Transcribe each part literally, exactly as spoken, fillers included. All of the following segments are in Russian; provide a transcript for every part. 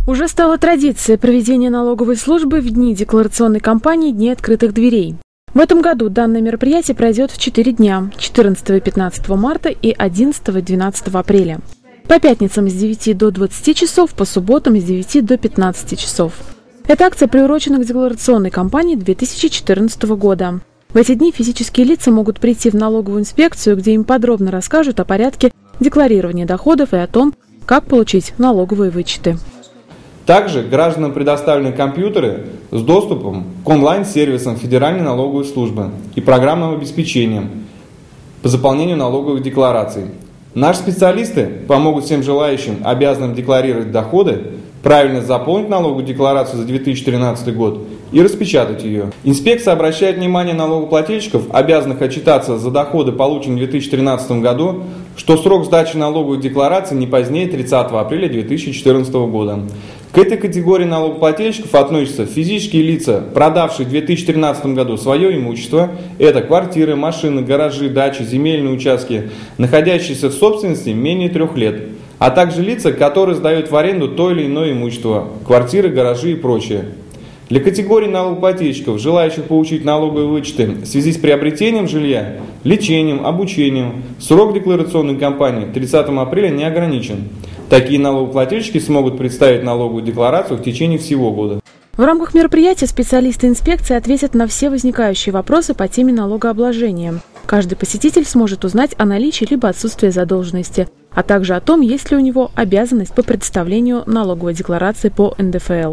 Уже стало традицией проведения налоговой службы в дни декларационной кампании «Дни открытых дверей». В этом году данное мероприятие пройдет в четыре дня – четырнадцатого и пятнадцатого марта и одиннадцатого и двенадцатого апреля. По пятницам с девяти до двадцати часов, по субботам с девяти до пятнадцати часов. Эта акция приурочена к декларационной кампании две тысячи четырнадцатого года. В эти дни физические лица могут прийти в налоговую инспекцию, где им подробно расскажут о порядке декларирования доходов и о том, как получить налоговые вычеты. Также гражданам предоставлены компьютеры с доступом к онлайн-сервисам Федеральной налоговой службы и программным обеспечением по заполнению налоговых деклараций. Наши специалисты помогут всем желающим, обязанным декларировать доходы, правильно заполнить налоговую декларацию за две тысячи тринадцатый год и распечатать ее. Инспекция обращает внимание налогоплательщиков, обязанных отчитаться за доходы, полученные в две тысячи тринадцатом году, что срок сдачи налоговой декларации не позднее тридцатого апреля две тысячи четырнадцатого года. К этой категории налогоплательщиков относятся физические лица, продавшие в две тысячи тринадцатом году свое имущество, это квартиры, машины, гаражи, дачи, земельные участки, находящиеся в собственности менее трех лет, а также лица, которые сдают в аренду то или иное имущество, квартиры, гаражи и прочее. Для категории налогоплательщиков, желающих получить налоговые вычеты в связи с приобретением жилья, лечением, обучением, срок декларационной кампании тридцатого апреля не ограничен. Такие налогоплательщики смогут представить налоговую декларацию в течение всего года. В рамках мероприятия специалисты инспекции ответят на все возникающие вопросы по теме налогообложения. Каждый посетитель сможет узнать о наличии либо отсутствии задолженности, а также о том, есть ли у него обязанность по представлению налоговой декларации по эн дэ эф эл.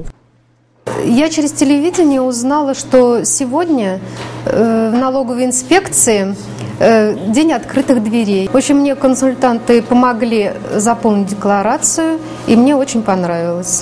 Я через телевидение узнала, что сегодня э, в налоговой инспекции э, день открытых дверей. В общем, мне консультанты помогли заполнить декларацию, и мне очень понравилось.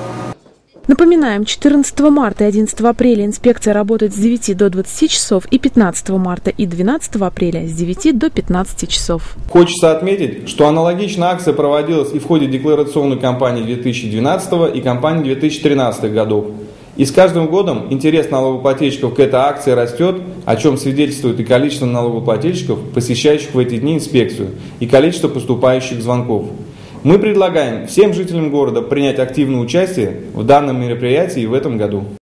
Напоминаем, четырнадцатого марта и одиннадцатого апреля инспекция работает с девяти до двадцати часов и пятнадцатого марта и двенадцатого апреля с девяти до пятнадцати часов. Хочется отметить, что аналогичная акция проводилась и в ходе декларационной кампании две тысячи двенадцатого и кампании две тысячи тринадцатого годов. И с каждым годом интерес налогоплательщиков к этой акции растет, о чем свидетельствует и количество налогоплательщиков, посещающих в эти дни инспекцию, и количество поступающих звонков. Мы предлагаем всем жителям города принять активное участие в данном мероприятии в этом году.